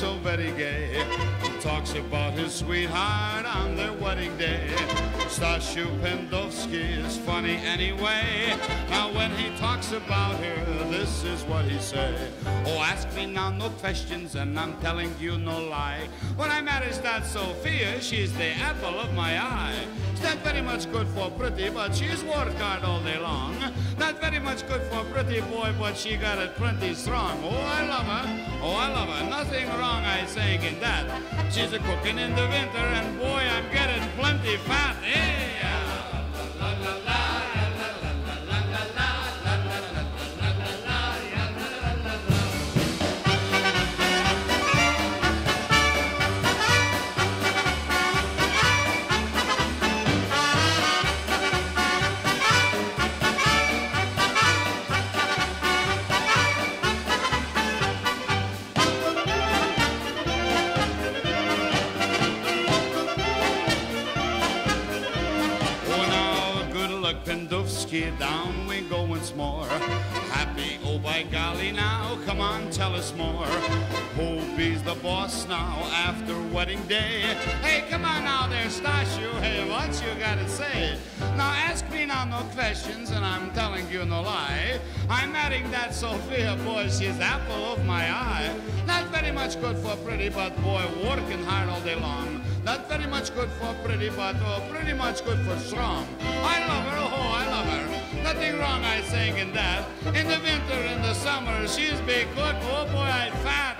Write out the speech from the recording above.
so very gay. Talks about his sweetheart on their wedding day. Stashu Pendowski is funny anyway. Now when he talks about her, this is what he say. Oh, ask me now no questions, and I'm telling you no lie. When I married that Sophia, she's the apple of my eye. She's not very much good for pretty, but she's worked hard all day long. Not very much good for pretty boy, but she got it plenty strong. Oh, I love her. Oh, I love her. Nothing wrong, I saying in that. She's a cooking in the winter, and boy, I'm getting plenty fat. Hey! La, la, la, la. Pendowski, down we go once more. Happy, oh by golly now, come on, tell us more. Hobie's the boss now after wedding day. Hey, come on now there, Stashu, hey, what you gotta say? Now ask me now no questions, and I'm telling you no lie. I'm marrying that Sophia, boy, she's apple of my eye. Not very much good for pretty, but boy, working hard all day long. Not very much good for pretty, but pretty much good for strong. I love her, oh, I love her. Nothing wrong, I saying in that. In the winter, in the summer, she's big good. Oh boy, I fat.